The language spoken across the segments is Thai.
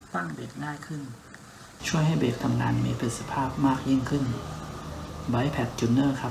ตั้งเบรกง่ายขึ้นช่วยให้เบรกทำงานมีประสิทธิภาพมากยิ่งขึ้น Bike Pad Tuner ครับ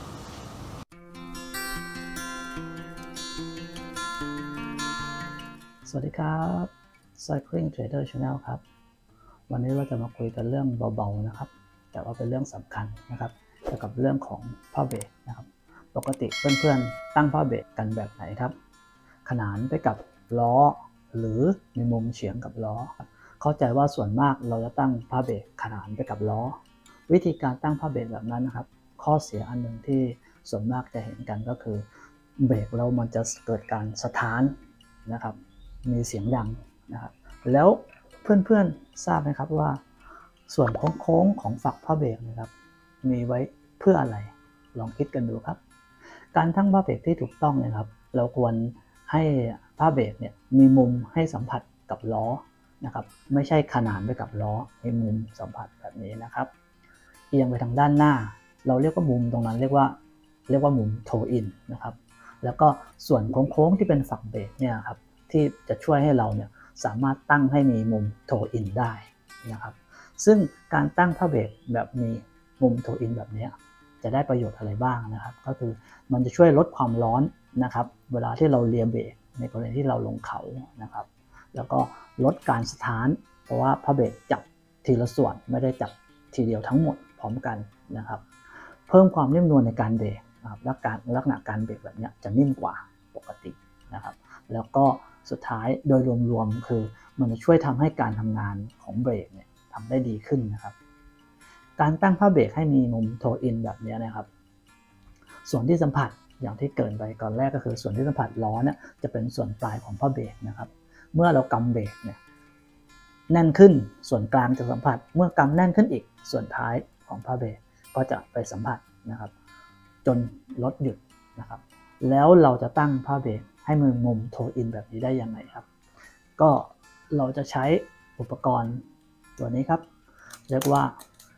สวัสดีครับ Cycling Trader Channel ครับวันนี้เราจะมาคุยกันเรื่องเบาๆนะครับแต่ว่าเป็นเรื่องสำคัญนะครับเกี่ยวกับเรื่องของผ้าเบรกนะครับปกติเพื่อนๆตั้งผ้าเบรกกันแบบไหนครับขนานไปกับล้อหรือมีมุมเฉียงกับล้อเข้าใจว่าส่วนมากเราจะตั้งผ้าเบรกขนานไปกับล้อวิธีการตั้งผ้าเบรกแบบนั้นนะครับข้อเสียอันหนึ่งที่ส่วนมากจะเห็นกันก็คือเบรกเรามันจะเกิดการสะท้านนะครับมีเสียงดังนะครับแล้วเพื่อนๆทราบไหมครับว่าส่วนโค้งๆของฝักผ้าเบรกนะครับมีไว้เพื่ออะไรลองคิดกันดูครับการตั้งผ้าเบรกที่ถูกต้องนะครับเราควรให้ผ้าเบรกเนี่ยมีมุมให้สัมผัสกับล้อนะครับไม่ใช่ขนานไปกับล้อมีมุมสัมผัสแบบนี้นะครับเอียงไปทางด้านหน้าเราเรียกว่ามุมตรงนั้นเรียกว่ามุมโทอินนะครับแล้วก็ส่วนโค้งๆที่เป็นฝักเบรกเนี่ยครับที่จะช่วยให้เราเนี่ยสามารถตั้งให้มีมุมโทอินได้นะครับซึ่งการตั้งผ้าเบรกแบบมีมุมโทอินแบบนี้จะได้ประโยชน์อะไรบ้างนะครับก็คือมันจะช่วยลดความร้อนนะครับเวลาที่เราเลียเบรกในกรณีที่เราลงเขานะครับแล้วก็ลดการสะท้านเพราะว่าผ้าเบรกจับทีละส่วนไม่ได้จับทีเดียวทั้งหมดพร้อมกันนะครับเพิ่มความนิ่มนวลในการเบรกนะครับและลักษณะการเบรกแบบนี้จะนิ่มกว่าปกตินะครับแล้วก็สุดท้ายโดยรวมๆคือมันจะช่วยทำให้การทำงานของเบรกเนี่ยทำได้ดีขึ้นนะครับการตั้งผ้าเบรกให้มีมุมโทอินแบบนี้นะครับส่วนที่สัมผัสอย่างที่เกริ่นไปก่อนแรกก็คือส่วนที่สัมผัสล้อเนี่ยจะเป็นส่วนปลายของผ้าเบรกนะครับเมื่อเรากำเบรกเนี่ยแน่นขึ้นส่วนกลางจะสัมผัสเมื่อกำแน่นขึ้นอีกส่วนท้ายของผ้าเบรกก็จะไปสัมผัสนะครับจนรถหยุดนะครับแล้วเราจะตั้งผ้าเบรกให้มันมุมโทอินแบบนี้ได้ยังไงครับก็เราจะใช้อุปกรณ์ตัวนี้ครับเรียกว่า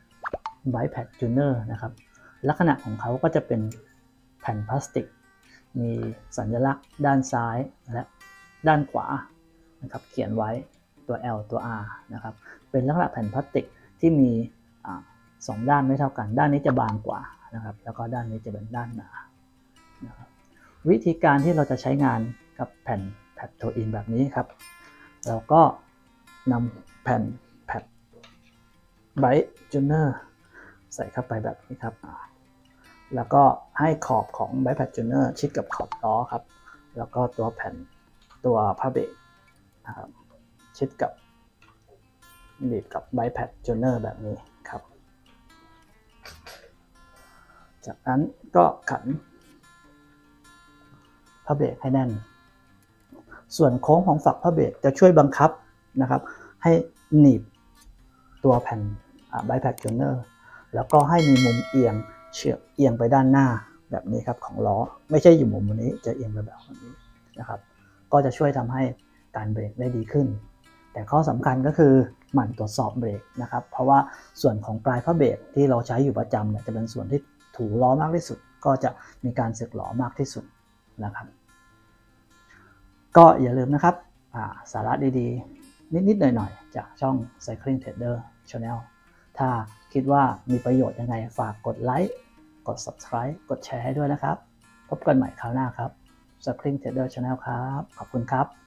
Bike Pad Tuner นะครับลักษณะของเขาก็จะเป็นแผ่นพลาสติกมีสัญลักษณ์ด้านซ้ายและด้านขวานะครับเขียนไว้ตัว L ตัว R นะครับเป็นลักษณะแผ่นพลาสติกที่มีสองด้านไม่เท่ากันด้านนี้จะบางกว่านะครับแล้วก็ด้านนี้จะเป็นด้านหนานะครับวิธีการที่เราจะใช้งานกับแผ่นแพดโทอินแบบนี้ครับเราก็นำแผ่นแพด Bike Tuner ใส่เข้าไปแบบนี้ครับแล้วก็ให้ขอบของ Bike Pad Tuner ชิดกับขอบล้อครับแล้วก็ตัวแผ่นตัวผ้าเบรกนะครับชิดกับบีบกับ Bike Pad Tuner แบบนี้ครับจากนั้นก็ขันผ้าเบรกให้แน่นส่วนโค้งของฝักผ้าเบรกจะช่วยบังคับนะครับให้หนีบตัวแผ่นBike Pad Tuner แล้วก็ให้มีมุมเอียงไปด้านหน้าแบบนี้ครับของล้อไม่ใช่อยู่มุมนี้จะเอียงไปแบบนี้นะครับก็จะช่วยทำให้การเบรกได้ดีขึ้นแต่ข้อสำคัญก็คือหมั่นตรวจสอบเบรกนะครับเพราะว่าส่วนของปลายผ้าเบรกที่เราใช้อยู่ประจำเนี่ยจะเป็นส่วนที่ถูล้อมากที่สุดก็จะมีการสึกล้อมากที่สุดนะครับก็อย่าลืมนะครับสาระดีๆนิดๆหน่อยๆจากช่อง Cycling Trader Channel ถ้าคิดว่ามีประโยชน์ยังไงฝากกดไลค์กด Subscribe กดแชร์ให้ด้วยนะครับพบกันใหม่คราวหน้าครับ Cycling Trader Channel ครับขอบคุณครับ